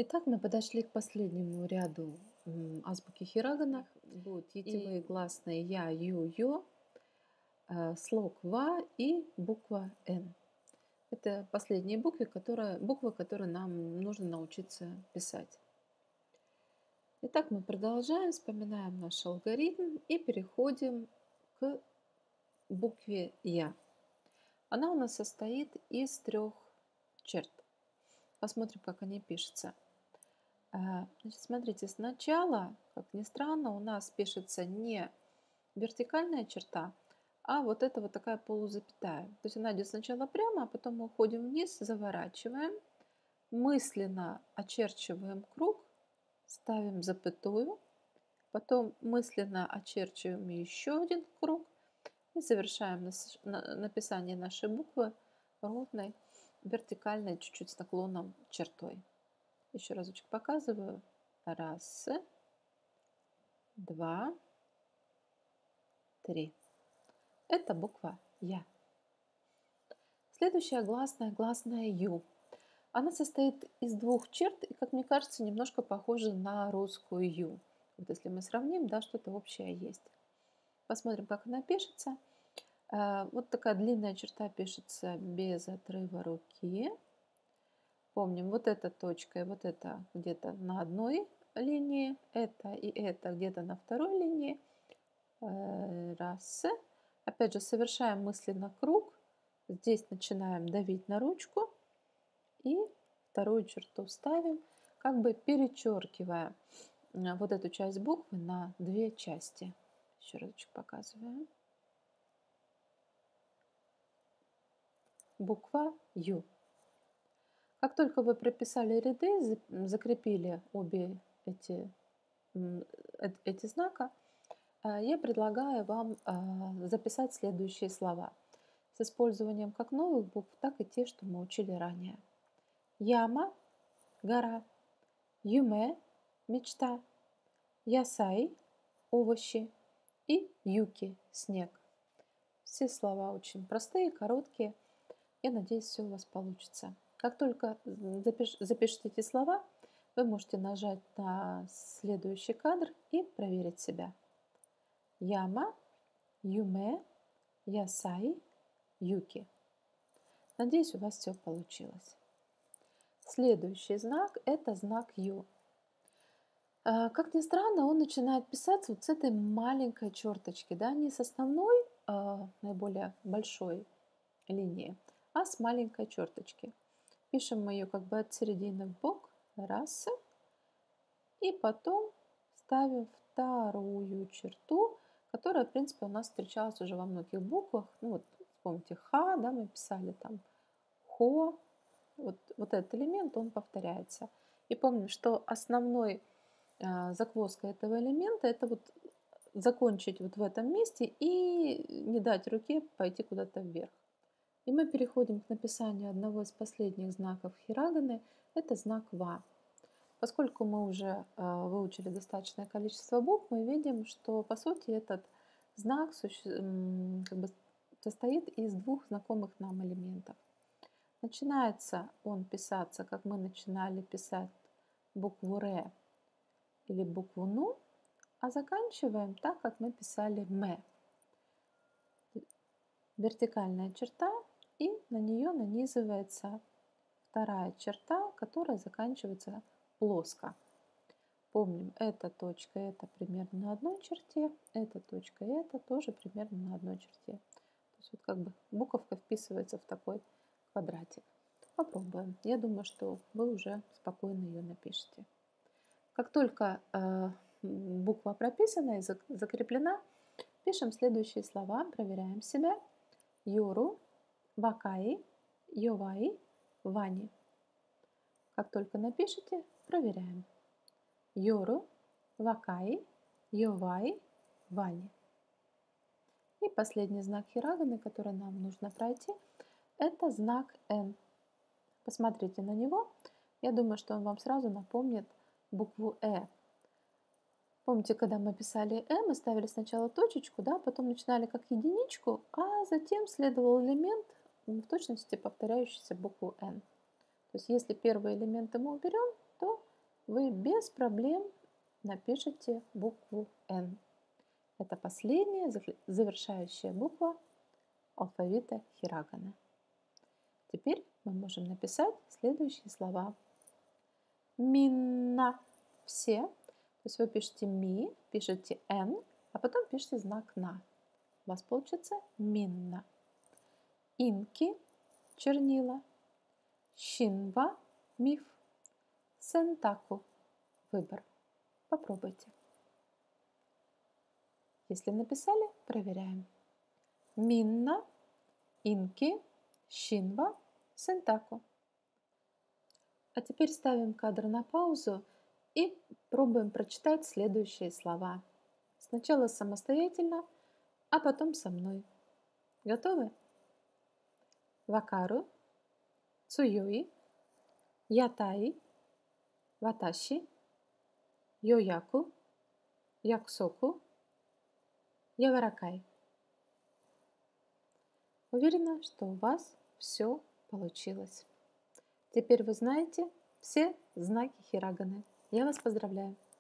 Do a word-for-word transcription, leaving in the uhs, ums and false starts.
Итак, мы подошли к последнему ряду м, азбуки Хирагана. Будут етевые И гласные я, ю, ё, э, слог ва и буква н. Это последние буквы, которые, буквы, которые нам нужно научиться писать. Итак, мы продолжаем, вспоминаем наш алгоритм и переходим к букве Я. Она у нас состоит из трех черт. Посмотрим, как они пишутся. А, Значит, смотрите, сначала, как ни странно, у нас пишется не вертикальная черта, а вот это вот такая полузапятая. То есть она идет сначала прямо, а потом мы уходим вниз, заворачиваем, мысленно очерчиваем круг, ставим запятую, потом мысленно очерчиваем еще один круг и завершаем нас- на- написание нашей буквы ровной, вертикальной, чуть-чуть с наклоном чертой. Еще разочек показываю. Раз, два, три. Это буква Я. Следующая гласная, гласная Ю. Она состоит из двух черт и, как мне кажется, немножко похожа на русскую Ю. Вот если мы сравним, да, что-то общее есть. Посмотрим, как она пишется. Э, Вот такая длинная черта пишется без отрыва руки. Помним, вот эта точка и вот это где-то на одной линии, это и это где-то на второй линии. Э, Раз. Опять же, совершаем мысленно круг. Здесь начинаем давить на ручку и вторую черту ставим, как бы перечеркивая э, вот эту часть буквы на две части. Еще разочек показываю. Буква Ю. Как только вы прописали ряды, закрепили обе эти, эти знака, я предлагаю вам записать следующие слова с использованием как новых букв, так и те, что мы учили ранее. Яма – гора, юме – мечта, ясай – овощи и юки – снег. Все слова очень простые, короткие. Я надеюсь, все у вас получится. Как только запиш, запишите эти слова, вы можете нажать на следующий кадр и проверить себя. Яма, юме, ясай, юки. Надеюсь, у вас все получилось. Следующий знак – это знак Ю. Как ни странно, он начинает писаться вот с этой маленькой черточки, да, не с основной, а, наиболее большой линии, а с маленькой черточки. Пишем мы ее как бы от середины в бок, раз, и потом ставим вторую черту, которая, в принципе, у нас встречалась уже во многих буквах. Ну вот, вспомните, Х, да, мы писали там Хо, вот, вот этот элемент, он повторяется. И помним, что основной э, загвоздка этого элемента – это вот закончить вот в этом месте и не дать руке пойти куда-то вверх. И мы переходим к написанию одного из последних знаков хираганы – это знак Ва. Поскольку мы уже э, выучили достаточное количество букв, мы видим, что по сути этот знак суще... как бы состоит из двух знакомых нам элементов. Начинается он писаться, как мы начинали писать букву Р или букву Ну, а заканчиваем так, как мы писали Мэ. Вертикальная черта, и на нее нанизывается вторая черта, которая заканчивается плоско. Помним, эта точка, это примерно на одной черте, эта точка, это тоже примерно на одной черте. То есть вот как бы буковка вписывается в такой квадратик. Попробуем. Я думаю, что вы уже спокойно ее напишите. Как только э, буква прописана и закреплена, пишем следующие слова, проверяем себя. Йору, вакаи, йоваи, вани. Как только напишите, проверяем. Йору, вакаи, йоваи, вани. И последний знак хираганы, который нам нужно пройти, это знак Н. Посмотрите на него. Я думаю, что он вам сразу напомнит букву Э. Помните, когда мы писали Э, мы ставили сначала точечку, да, потом начинали как единичку, а затем следовал элемент, в точности повторяющийся букву Н. То есть если первые элементы мы уберем, то вы без проблем напишите букву Н. Это последняя завершающая буква алфавита хирагана. Теперь мы можем написать следующие слова. Минна. Все. То есть вы пишете ми, пишете н, а потом пишите знак на. У вас получится минна. Инки. Чернила. Шинва. Миф. Сентаку. Выбор. Попробуйте. Если написали, проверяем. Минна, инки, шинва, сентаку. А теперь ставим кадр на паузу и пробуем прочитать следующие слова. Сначала самостоятельно, а потом со мной. Готовы? Вакару, цуюи, ятай, ваташи, йояку, яксоку, яваракай. Уверена, что у вас все получилось. Теперь вы знаете все знаки хираганы. Я вас поздравляю!